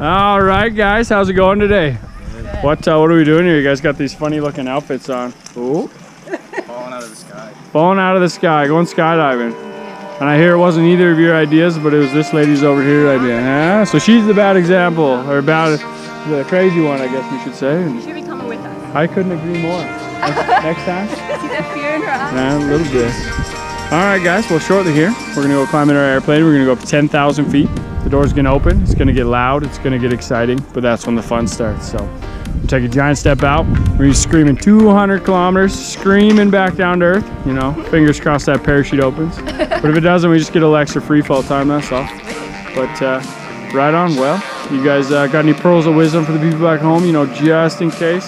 All right, guys, how's it going today? Good. What are we doing here? You guys got these funny looking outfits on. Ooh. Falling out of the sky. Falling out of the sky, going skydiving. And I hear it wasn't either of your ideas, but it was this lady's over here idea. Yeah? So she's the bad example, or the crazy one, I guess we should say. You should be coming with us. I couldn't agree more. Next time? See the fear in her eyes? Yeah, a little bit. All right, guys, well, shortly here, we're gonna go climb in our airplane. We're gonna go up 10,000 feet. The door's gonna open. It's gonna get loud. It's gonna get exciting, but that's when the fun starts. So we'll take a giant step out. We're gonna be screaming 200 kilometers, screaming back down to earth. You know, fingers crossed that parachute opens. But if it doesn't, we just get a little extra free fall time, that's all. But right on. Well, you guys got any pearls of wisdom for the people back home, you know, just in case?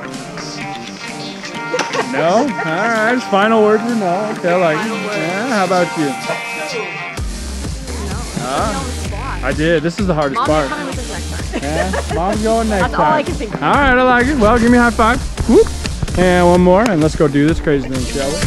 No? All right, final word for no. Okay, I like it. Yeah, how about you? I did. This is the hardest part. Mom's coming with us next time. Yeah, Mom's going next time. That's all I can think of. All right, I like it. Well, give me a high five. Whoop. And one more, and let's go do this crazy thing, shall we?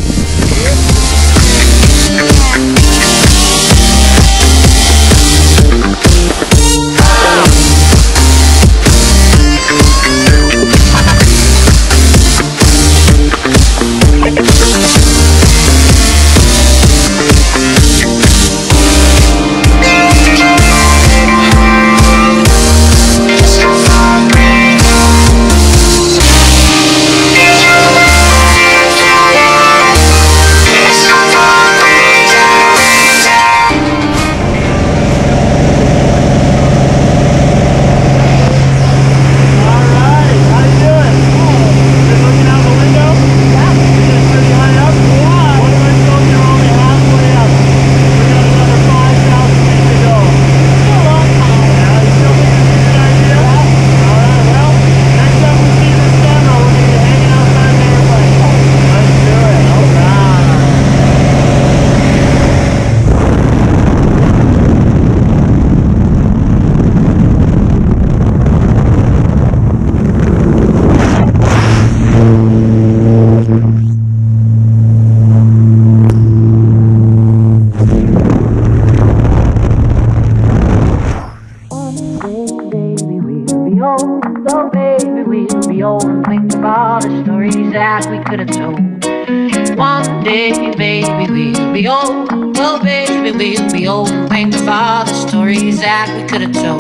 So baby, we'll be old and think of all the stories that we could have told. One day, baby, we'll be old. Oh baby, we'll be old and think of all the stories that we could have told.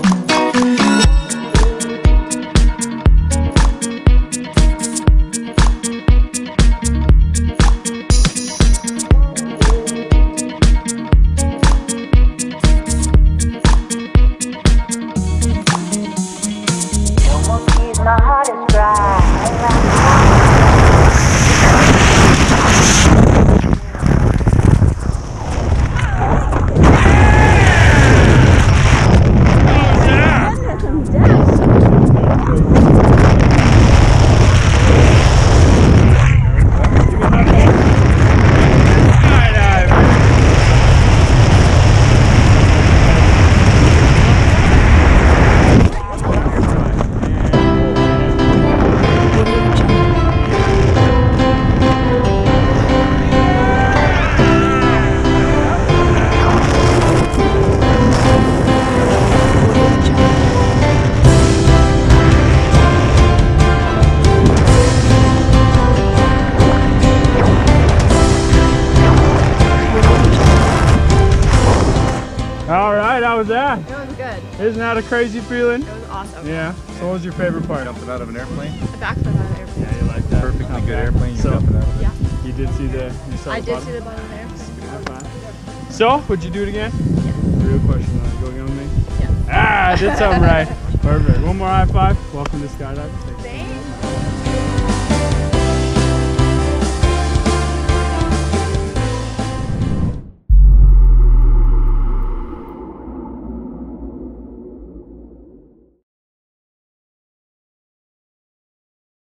My heart is dry. How was that? It was good. Isn't that a crazy feeling? It was awesome. Yeah. So what was your favorite part? Jumping out of an airplane. The backflip out of the airplane. Yeah, you like that. Perfectly good airplane. You're So, jumping out of it. Yeah. you did see the. You saw I the did bottom? see the bottom of the airplane. So, would you do it again? Yeah. Real question. Are you going on with me? Yeah. Ah, I did something right. Perfect. One more high five. Welcome to skydiving.